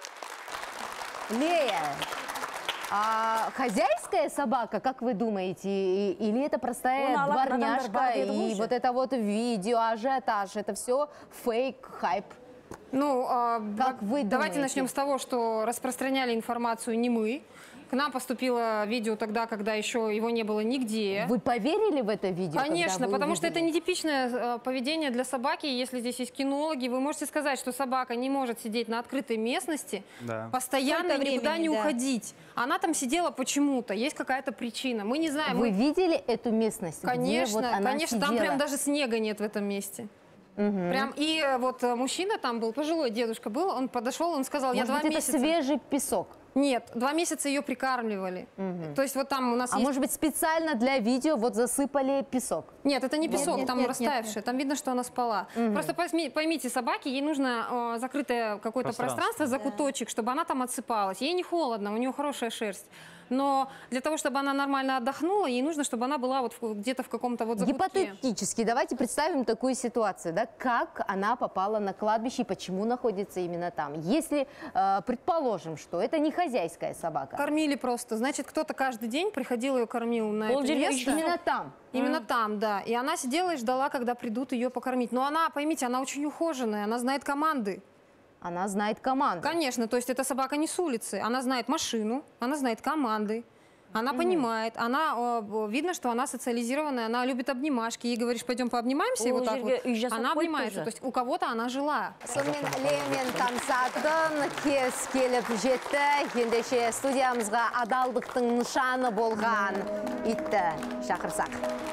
[SPEAKER 1] Лея, хозяйская собака, как вы думаете, или это простая дворняжка, и вот это вот видео, ажиотаж, это все фейк, хайп?
[SPEAKER 9] Ну,
[SPEAKER 1] как вы
[SPEAKER 9] давайте начнем с того, что распространяли информацию не мы. К нам поступило видео тогда, когда еще его не было нигде.
[SPEAKER 1] Вы поверили в это видео?
[SPEAKER 9] Конечно, потому что это нетипичное поведение для собаки. Если здесь есть кинологи, вы можете сказать, что собака не может сидеть на открытой местности, постоянно никуда не уходить. Она там сидела почему-то, есть какая-то причина. Мы не знаем.
[SPEAKER 1] Вы видели эту местность?
[SPEAKER 9] Конечно,
[SPEAKER 1] где вот она
[SPEAKER 9] конечно,
[SPEAKER 1] сидела?
[SPEAKER 9] там прям даже снега нет в этом месте. Прям, и вот мужчина там был, пожилой дедушка был, он подошел, он сказал,
[SPEAKER 1] Может
[SPEAKER 9] я 2
[SPEAKER 1] быть,
[SPEAKER 9] месяца...
[SPEAKER 1] это свежий песок?
[SPEAKER 9] Нет, 2 месяца ее прикармливали. То есть вот там у нас есть...
[SPEAKER 1] может быть, специально для видео вот засыпали песок?
[SPEAKER 9] Нет, это не песок,
[SPEAKER 1] Нет,
[SPEAKER 9] там
[SPEAKER 1] нет,
[SPEAKER 9] растаявшее. Там видно, что она спала. Просто поймите, собаке ей нужно закрытое какое-то пространство, закуточек, чтобы она там отсыпалась. Ей не холодно, у нее хорошая шерсть. Но для того, чтобы она нормально отдохнула, ей нужно, чтобы она была вот где-то в каком-то вот закутке.
[SPEAKER 1] Гипотетически, давайте представим такую ситуацию, да, как она попала на кладбище и почему находится именно там. Если предположим, что это не хозяйская собака.
[SPEAKER 9] Кормили просто. Значит, кто-то каждый день приходил ее кормил на это место.
[SPEAKER 1] Именно там?
[SPEAKER 9] Именно там, да. И она сидела и ждала, когда придут ее покормить. Но она, поймите, она очень ухоженная, она знает команды.
[SPEAKER 1] Она знает команды?
[SPEAKER 9] Конечно, то есть эта собака не с улицы. Она знает машину, она знает команды. Она понимает, она, видно, что она социализированная, она любит обнимашки. Ей говоришь, пойдем пообнимаемся, и вот так вот. Она обнимается, то есть у кого-то она жила.
[SPEAKER 1] Лемен Тансаттың кез келіп жетті, ендеше студиямызға адалдықтың нышаны болған итті шақырсақ.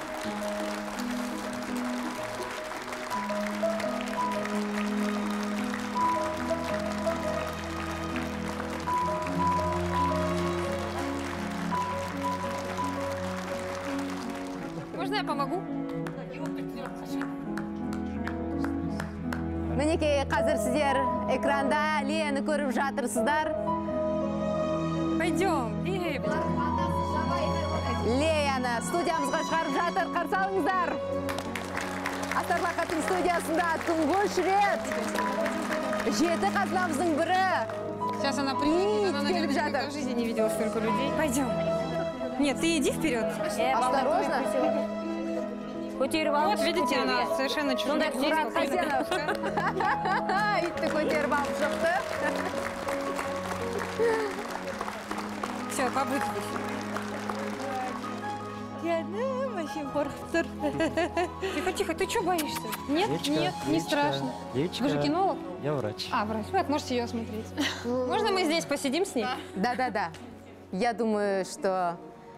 [SPEAKER 9] Можно я помогу?
[SPEAKER 1] Мінекей, қазір сіздер экранда Леяны көріп жатырсыздар.
[SPEAKER 9] Пойдем.
[SPEAKER 1] Леяны студиямызға шығарып жатыр, қарсы алыңыздар. Астарлы Ақаттың студиясында тұңғыш рет 7 қазынамыздың бірі.
[SPEAKER 9] Сейчас она приедет, она, наверное, никогда в жизни не видела столько людей. Пойдем. Нет, ты иди вперед.
[SPEAKER 1] Осторожно.
[SPEAKER 9] Вот, видите, она совершенно чужая.
[SPEAKER 1] Итті көтеріп алып шықты.
[SPEAKER 9] Все, побудь здесь. Тихо, ты что боишься? Нет, нет, не страшно. Вы же кинолог?
[SPEAKER 6] Я врач.
[SPEAKER 9] А, врач. Вот, можете ее осмотреть. Можно мы здесь посидим с ней?
[SPEAKER 1] Да. Я думаю, что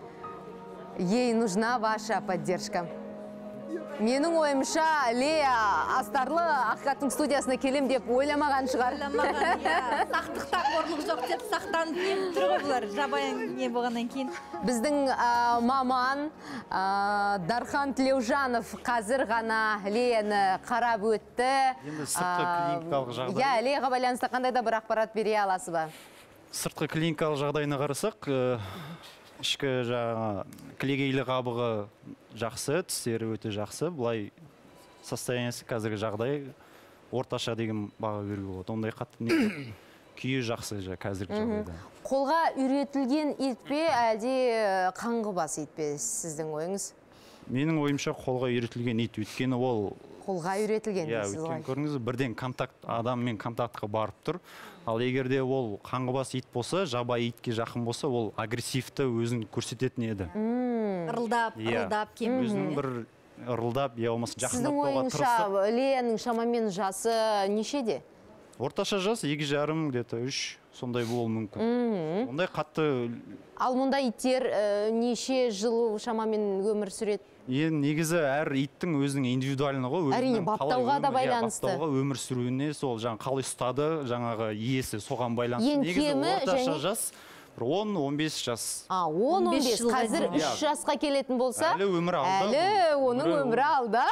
[SPEAKER 1] ей нужна ваша поддержка. Менің ойымша, Лея астарлы Ақиқаттың студиясына келем деп ойламаған шығар.
[SPEAKER 13] Ойламаған, иә. Сақтықта қорлық жоқ деп сақтанып келіп тұр ғой бұлар, жабайы не болғаннан кейін.
[SPEAKER 1] Біздің маман Дархан Тілеужанов қазір ғана Леяны қарап өтті.
[SPEAKER 6] Енді сыртқы клиникалық жағдай.
[SPEAKER 1] Иә, Леяға байланысты қандай да бір ақпарат бере аласыз ба?
[SPEAKER 6] Сыртқы клиникалық жағдайына қарасақ, ішкі жаңа кілегейлі қабығы жақсы, тістері өте жақсы. Бұлай состояниесі қазіргі жағдай орташа деген баға беруге болады. Ондай қатты күйі жақсы қазіргі жағдайда.
[SPEAKER 1] Қолға үйретілген ит пе, әлде қаңғыбас ит пе сіздің ойыңыз?
[SPEAKER 6] Менің ойымша қолға үйретілген ит, өйткені ол
[SPEAKER 1] қолға үйретілген дейсіз ғой.
[SPEAKER 6] Өйткені көріңіз, бірден адаммен контактқа барып тұр. Ал егерде ол қаңғыбас ит болса, жабайы итке жақын болса, ол агрессивті өзін көрсететін еді.
[SPEAKER 13] Ырылдап, кем.
[SPEAKER 6] Өзінің бір ырылдап, я болмаса
[SPEAKER 1] сіздің
[SPEAKER 6] жақындатуға тырысып.
[SPEAKER 1] ойыңша Леяның шамамен жасы нешеде?
[SPEAKER 6] Орташа жас 2,5, где-то 3, сондай болуы мүмкін. Ондай қатты...
[SPEAKER 1] Ал мұнда иттер неше жыл шамамен өмір сүреді?
[SPEAKER 6] Негізі әр иттің өзінің индивидуальны ғой.
[SPEAKER 1] Әрине, баптауға да байланысты.
[SPEAKER 6] Баптауға, өмір сүруіне, сол жаңа қалай ұстады, жаңағы иесі соған байланысты.
[SPEAKER 1] Ең кемі
[SPEAKER 6] орташа жас 10-15 жас.
[SPEAKER 1] 10-15, қазір 3 жасқа келетін болса,
[SPEAKER 6] әлі өмір алды.
[SPEAKER 1] Әлі оның өмірі алды.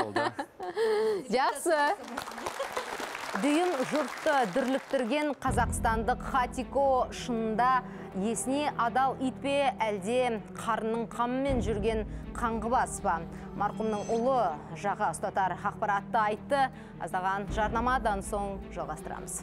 [SPEAKER 1] Жақсы. Дүйім жұртты дүрліктірген қазақстандық Хатико шынында есіне адал ит пе, әлде қарынның қамымен жүрген қаңғыбас па? Марқұмның ұлы жаға ұстатар ақпаратты айтты. Аздаған жарнамадан соң жалғастырамыз.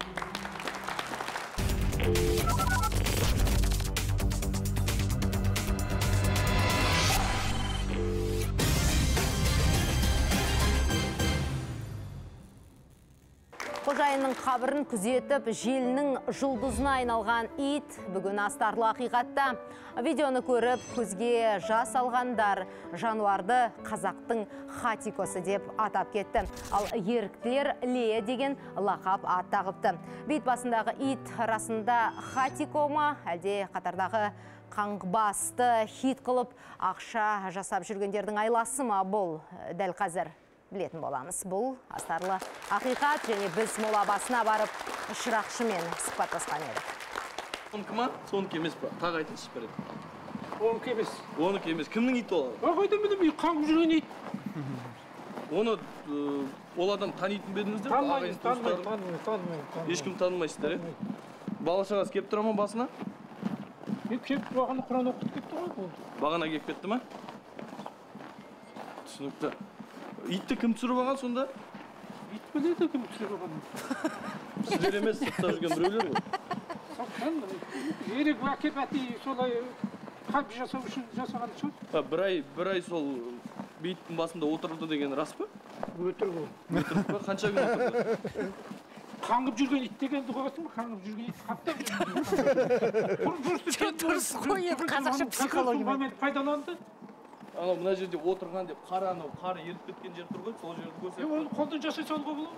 [SPEAKER 1] қожайынның қабірін күзетіп, желінің жұлдызына айналған ит бүгін астарлы ақиқатта. Видеоны көріп, көзге жас алғандар жануарды қазақтың хатикосы деп атап кетті. Ал еріктілер Лея деген лақап ат тағыпты. Бейт басындағы ит арасында хатико ма, әлде қатардағы қаңғыбасты хит қылып, ақша жасап жүргендердің айласы ма бұл? Дәл қазір білетін боламыз. Бұл астарлы ақиқат, және біз мола басына барып шырақшымен сұхбаттасқан едік.
[SPEAKER 12] Оныкі ма? Соныкі емес па? Тағы айтыңызшы бір рет.
[SPEAKER 14] Оныкі емес.
[SPEAKER 12] Оныкі емес. Кімнің иті ол?
[SPEAKER 14] Қайдан білем, қаңғып жүрген ит.
[SPEAKER 12] Оны ол адам танитын ба едіңіздер?
[SPEAKER 14] Танымаймын.
[SPEAKER 12] Ешкім танымайсыздар, е? Бала шағасы келіп тұра ма басына?
[SPEAKER 14] Келіп бағана Құран оқытып кетті ғой.
[SPEAKER 12] Бағана келіп кетті ма? Түсінікті. Итті кім түсіріп алған сонда?
[SPEAKER 14] Ит біледі кім түсіріп алған.
[SPEAKER 12] Сіздер емес, сыртта жүрген біреулер ғой.
[SPEAKER 14] Сырттан ерек әкеп әти солай қалып жасау үшін жасаған шығар.
[SPEAKER 12] Бір ай сол бейіттің басында отырды деген рас па?
[SPEAKER 14] Өтірік ол.
[SPEAKER 12] Өтірік па? Қанша күн отырды?
[SPEAKER 14] Қаңғып жүрген ит дегенді қоясың ба? Қаңғып жүрген ит қаптап жүрген.
[SPEAKER 8] Дұрыс қой, қазақша психология.
[SPEAKER 14] Пайдаланды.
[SPEAKER 12] Анау мына жерде отырған деп қара анау қары еріп кеткен жер тұр ғой, сол жерді көрсетіп.
[SPEAKER 14] Оны қолдан жасай салуға болады.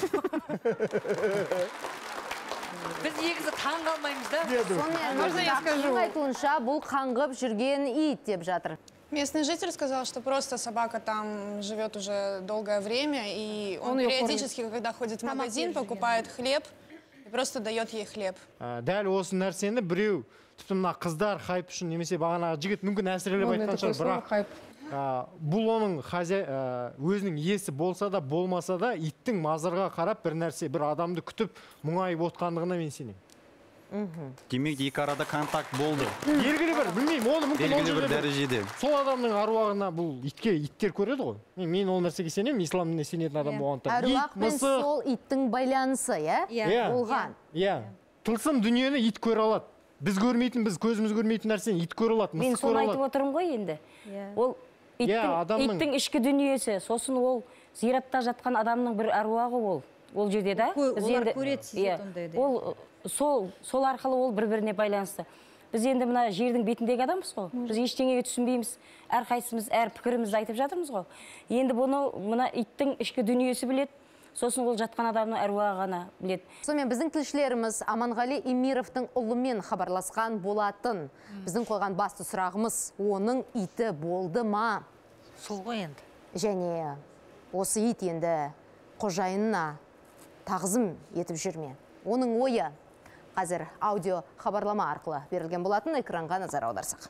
[SPEAKER 8] Біз негізі таң қалмаймыз да.
[SPEAKER 1] Сонымен айтуынша бұл қаңғып жүрген ит деп жатыр.
[SPEAKER 15] Местный житель сказал, что просто собака там живет уже долгое время, и он периодически, когда ходит в магазин, покупает хлеб и просто дает ей хлеб.
[SPEAKER 4] Дәл осы нәрсені біреу тіпті мына қыздар хайп үшін немесе бағанағы жігіт мүмкін әсірелеп айтқан шығар, бірақ бұл оның өзінің иесі болса да болмаса да иттің мазарға қарап бір нәрсе, бір адамды күтіп мұңайып отқандығына мен сенемін.
[SPEAKER 6] Демек екі арада контакт болды.
[SPEAKER 4] Белгілі бір, білмеймін, оны мүмкін
[SPEAKER 6] белгілі бір дәрежеде.
[SPEAKER 4] Сол адамның аруағына бұл иттер көреді ғой. Мен ол нәрсеге сенемін, ислам дініне сенетін адам болғандықтан.
[SPEAKER 1] Аруақ пен сол иттің байланысы, болған.
[SPEAKER 4] Тылсым дүниені ит көре алады. Біз көрмейтін, біз көзіміз көрмейтін нәрсені ит көре алады,
[SPEAKER 3] мен соны айтып отырмын ғой енді. Ол иттің ішкі дүниесі, сосын ол зиратта жатқан адамның бір аруағы ол жерде да.
[SPEAKER 13] Олар көреді сезет ондайды.
[SPEAKER 3] Сол арқылы ол бір-біріне байланысты. Біз енді мына жердің бетіндегі адамбыз ғой. Біз ештеңеге түсінбейміз. Әрқайсымыз әр пікірімізді айтып жатырмыз ғой. Енді бұны мына иттің ішкі дүниесі біледі. Сосын ол жатқан адамның әруағы ғана біледі.
[SPEAKER 1] Сонымен біздің тілшілеріміз Аманғали Эмировтың ұлымен хабарласқан болатын. Біздің қойған басты сұрағымыз, оның иті болды ма?
[SPEAKER 8] Сол ғой енді.
[SPEAKER 1] Және осы ит енді қожайынына тағзым етіп жүрме. Оның ойы қазір аудио хабарлама арқылы берілген болатын, экранға назар аударсақ.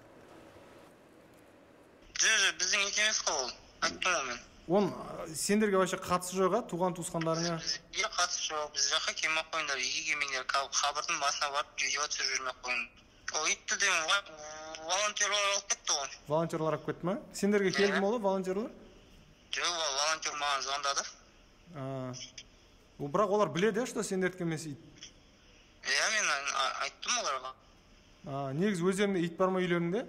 [SPEAKER 16] Біздің ит емес қой ол. Айттым ғой мен.
[SPEAKER 4] Он сендерге вообще қатысы жоқ, туған туысқандарыңа?
[SPEAKER 16] Қатысы жоқ. Біз жаққа келмей қойыңдар, үйге келмеңдер, қабірдің басына барып видео түсіріп жүрмей қойыңдар. Ол итті де волонтерлар алып кетті ғой.
[SPEAKER 4] Волонтерлар алып кетті ма? Сендерге келді ме ол волонтерлар?
[SPEAKER 16] Жоқ, волонтер маған звондады.
[SPEAKER 4] Бірақ олар біледі, что сендердікі емес ит?
[SPEAKER 16] Мен айттым оларға.
[SPEAKER 4] Негіз өздерінде ит бар ма үйлерінде?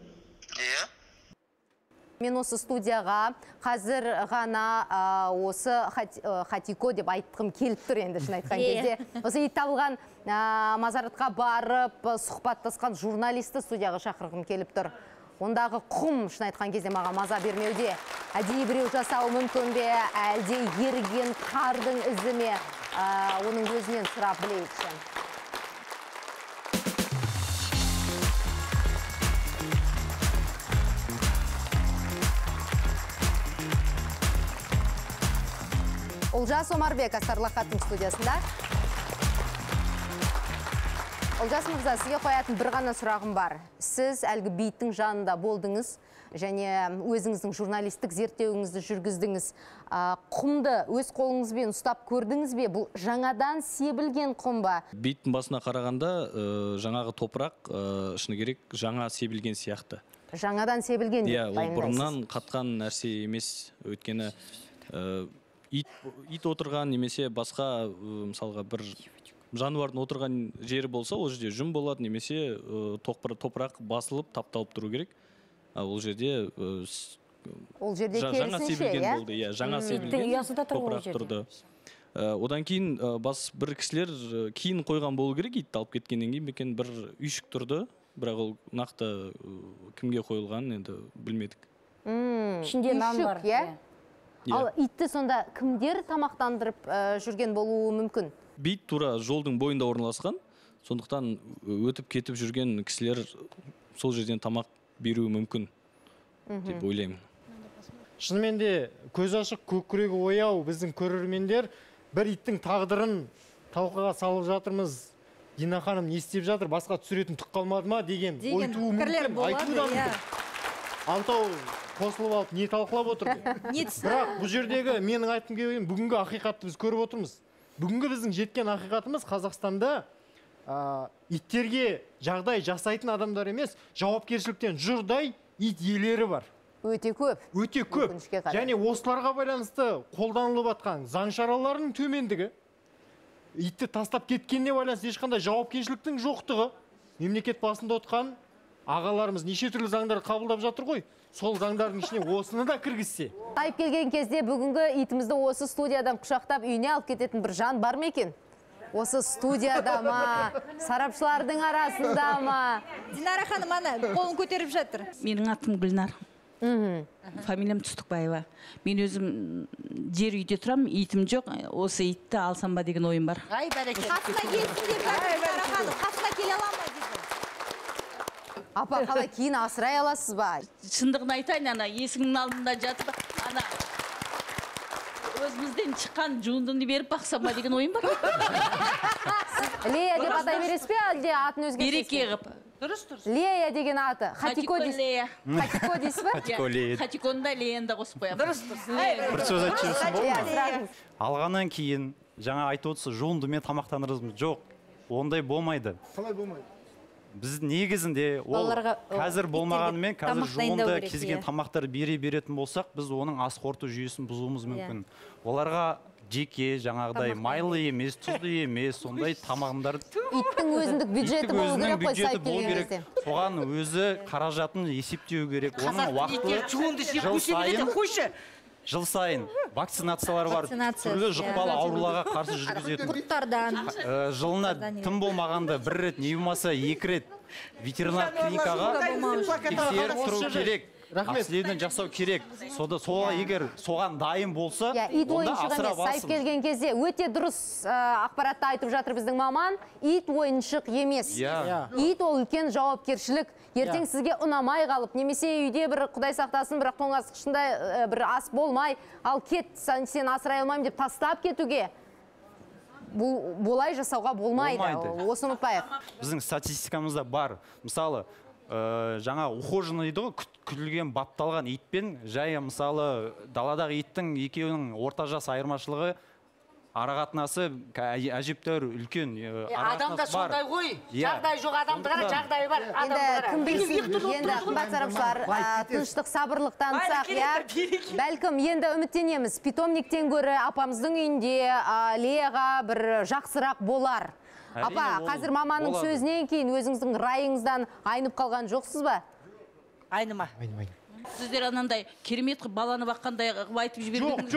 [SPEAKER 1] Мен осы студияға қазір ғана осы хатико деп айтқым келіп тұр енді шын айтқан кезде. Осы ит табылған мазаратқа барып сұхбаттасқан журналисті студияға шақырғым келіп тұр. Ондағы құм шын айтқан кезде маған маза бермеуде. Әдейі біреу жасауы мүмкін бе, әлде еріген қардың ізі ме, оның өзінен сұрап білейікші. Олжас Омарбек Астарлы ақиқаттың студиясында. Олжас мырза, сізге қоятын бір ғана сұрағым бар. Сіз әлгі бейіттің жанында болдыңыз және өзіңіздің журналистік зерттеуіңізді жүргіздіңіз. Құмды өз қолыңызбен ұстап көрдіңіз бе? Бұл жаңадан себілген құм ба?
[SPEAKER 17] Бейіттің басына қарағанда жаңағы топырақ шыны керек жаңа себілген сияқты.
[SPEAKER 1] Жаңадан себілген деп
[SPEAKER 17] пайымдайсыз? Ол бұрыннан қатқан нәрсе емес, өйткені ит отырған немесе басқа мысалға бір жануардың отырған жері болса, ол жерде жүн болады, немесе топырақ басылып тапталып тұру керек. Ол жерде
[SPEAKER 1] керісінше,
[SPEAKER 17] жаңа себілген топырақ тұрды. Одан кейін бас бір кісілер кейін қойған болу керек, итті алып кеткеннен кейін бекен бір үйшік тұрды, бірақ ол нақты кімге қойылғанын енді білмедік.
[SPEAKER 1] Ішінде нан бар, Ал итті сонда кімдер тамақтандырып жүрген болуы мүмкін?
[SPEAKER 17] Бит тура жолдың бойында орналасқан, сондықтан өтіп кетіп жүрген кісілер сол жерден тамақ беруі мүмкін деп ойлаймын.
[SPEAKER 4] Шынымен де көз ашық көкірегі ояу біздің көрермендер бір иттің тағдырын талқыға салып жатырмыз. Дина ханым не істеп жатыр, басқа түсіретін түк қалмады ма деген ой туы мүмкін, айтудан мүмкін. Алтау қосылып алып не талқылап отыр. Бірақ бұл жердегі менің айтқым келген бүгінгі ақиқатты біз көріп отырмыз. Бүгінгі біздің жеткен ақиқатымыз Қазақстанда иттерге жағдай жасайтын адамдар емес, жауапкершіліктен жұрдай ит иелері бар.
[SPEAKER 1] Өте көп.
[SPEAKER 4] Өте көп. Және осыларға байланысты қолданылып жатқан заң шараларының төмендігі, итті тастап кеткеніне байланысты ешқандай жауапкершіліктің жоқтығы, мемлекет басында отқан ағаларымыз неше түрлі заңдар қабылдап жатыр ғой. Сол заңдардың ішіне осыны да кіргізсе.
[SPEAKER 1] Тайып келген кезде бүгінгі итімізді осы студиядан құшақтап үйіне алып кететін бір жан бар ма екен? Осы студияда ма, сарапшылардың арасында ма?
[SPEAKER 13] Динара ханым ана қолын көтеріп жатыр.
[SPEAKER 18] Менің атым Гүлнар. Фамилиям Тұстықбаева. Мен өзім жер үйде тұрам, итім жоқ. Осы итті алсам ба деген ойым бар.
[SPEAKER 13] Ай, бәрекелді. Қасына келсін деп жатыр Динара ханым. Қасына келе ала ма дейді.
[SPEAKER 1] Апа, қалай кейін асырай аласыз ба?
[SPEAKER 18] Шындығын айтайын, ана есігінің алдында жатып, ана өзімізден шыққан жуындыны беріп бақсам ба деген ойым бар.
[SPEAKER 1] Лея деп атай бересіз бе, әлде атын өзгертесіз?
[SPEAKER 18] Береке қып.
[SPEAKER 8] Дұрыс.
[SPEAKER 1] Лея деген аты.
[SPEAKER 18] Хатико Лея.
[SPEAKER 1] Хатико дейсіз ба?
[SPEAKER 6] Хатико Лея.
[SPEAKER 18] Хатиконы да Леяны да қосып қоямын.
[SPEAKER 8] Дұрыс.
[SPEAKER 6] Бір сөз айтып жүрсің болды ма? Алғаннан кейін, жаңа айтып отырсыз, жуындымен тамақтандырырмыз. Жоқ, ондай болмайды.
[SPEAKER 7] Қалай болмайды?
[SPEAKER 6] Біз негізінде ол қазір болмағанымен, қазір жуынды кезген тамақтар беретін болсақ, біз оның ас қорыту жүйесін бұзуымыз мүмкін. Оларға жеке, жаңағыдай майлы емес, тұзды емес, сондай тамағындар.
[SPEAKER 1] Иттің өзіндік бюджеті болу керек қой, сайып келген кезде.
[SPEAKER 6] Соған өзі қаражатын есептеу керек. Оның уақыты жыл сайын вакцинациялар бар, түрлі жұқпалы ауруларға қарсы жүргізетін.
[SPEAKER 13] Құрттардан.
[SPEAKER 6] Жылына тым болмағанда бір рет, не болмаса 2 рет ветеринар клиникаға тексеріп тұру керек. Обследование жасау керек. Соға егер соған дайын болса,
[SPEAKER 1] ит
[SPEAKER 6] онда
[SPEAKER 1] ойыншық
[SPEAKER 6] асыра
[SPEAKER 1] емес, сайып
[SPEAKER 6] басымыз.
[SPEAKER 1] келген кезде өте дұрыс ақпаратты айтып жатыр біздің маман. Ит ойыншық емес. Ит ол үлкен жауапкершілік. Ертең сізге ұнамай қалып, немесе үйде бір құдай сақтасын, бірақ тоңазытқышында бір ас болмай, ал кет, сен асырай алмаймын деп тастап кетуге. Болай жасауға болмайды. Осыны ұмытпайық.
[SPEAKER 6] Біздің статистикамызда бар. Мысалы, жаңа ухоженный дейді ғой, күтілген бапталған итпен жай мысалы даладағы иттің екеуінің орта жас айырмашылығы арақатынасы әжептәуір үлкен.
[SPEAKER 8] Адамда сондай ғой, жағдай жоқ, адамда ғана жағдай бар.
[SPEAKER 1] Кім білсін, енді қымбат сарапшылар, тыныштық, сабырлық танытсақ, бәлкім енді үміттенеміз. Питомниктен гөрі апамыздың үйінде Леяға бір жақсырақ болар. Апа, қазір маманың сөзінен кейін өзіңіздің райыңыздан айнып қалған жоқсыз ба?
[SPEAKER 8] Айныма.
[SPEAKER 18] Сіздер анандай керемет баланы баққандай айтып жібермедіңіз.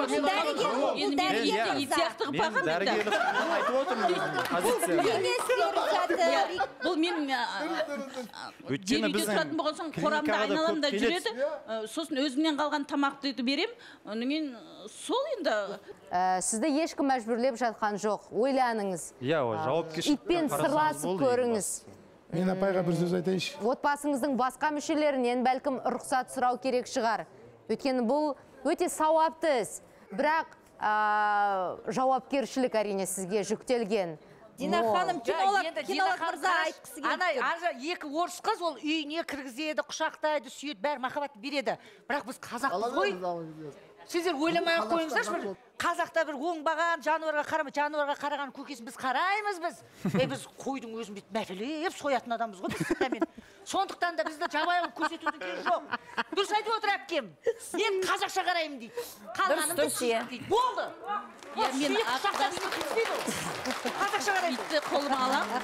[SPEAKER 18] Бұл мен жер үйде тұратын болған соң қорамда айналамда жүреді. Сосын өзімнен қалған тамақты берем. Мен сол енді.
[SPEAKER 1] Сізді ешкім мәжбүрлеп жатқан жоқ. Ойланыңыз. Итпен сырласып көріңіз.
[SPEAKER 5] Мен апайға бір сөз айтайыншы.
[SPEAKER 1] Отбасыңыздың басқа мүшелерінен бәлкім рұқсат сұрау керек шығар. Өйткені бұл өте сауапты іс. Бірақ жауапкершілік әрине сізге жүктелген.
[SPEAKER 13] Дина ханым, кинолог мырза айтқысы келді.
[SPEAKER 8] Екі орыс қыз ол үйіне кіргізеді, құшақтайды, сүйеді, бәрі махаббат береді. Бірақ біз қазақпыз ғой. Сіздер ойламай қойыңыздаршы, бір қазақта бір оңбаған жануарға қараған көкесін біз қараймыз біз. Біз қойдың өзін бүйтіп мәпелеп соятын адамбыз ғой біз. Сондықтан да бізді жабайы көрсетудің керегі жоқ. Дұрыс айтып отыр әпкем. Мен қазақша қараймын дейді. Қалғанымды сүйіп дейді. Болды.
[SPEAKER 18] Мен
[SPEAKER 8] қазақша қараймын.
[SPEAKER 18] Итті қолыма алам.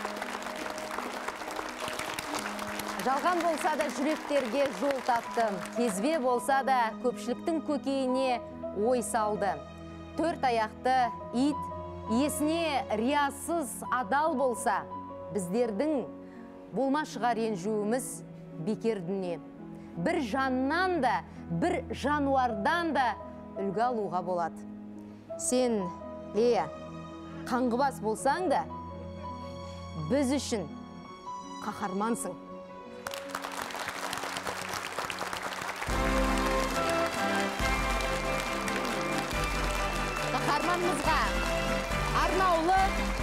[SPEAKER 1] Жалған болса да жүректерге жол таптым. Кезбе болса да көпшіліктің көкейіне ой салды. төрт аяқты ит иесіне риясыз адал болса, біздердің болма шығар ренжуіміз бекер дүние. Бір жаннан да, бір жануардан да үлгі алуға болады. Сен, Лея, қаңғыбас болсаң да, біз үшін қаһармансың. Қаһарманымызға арнаулы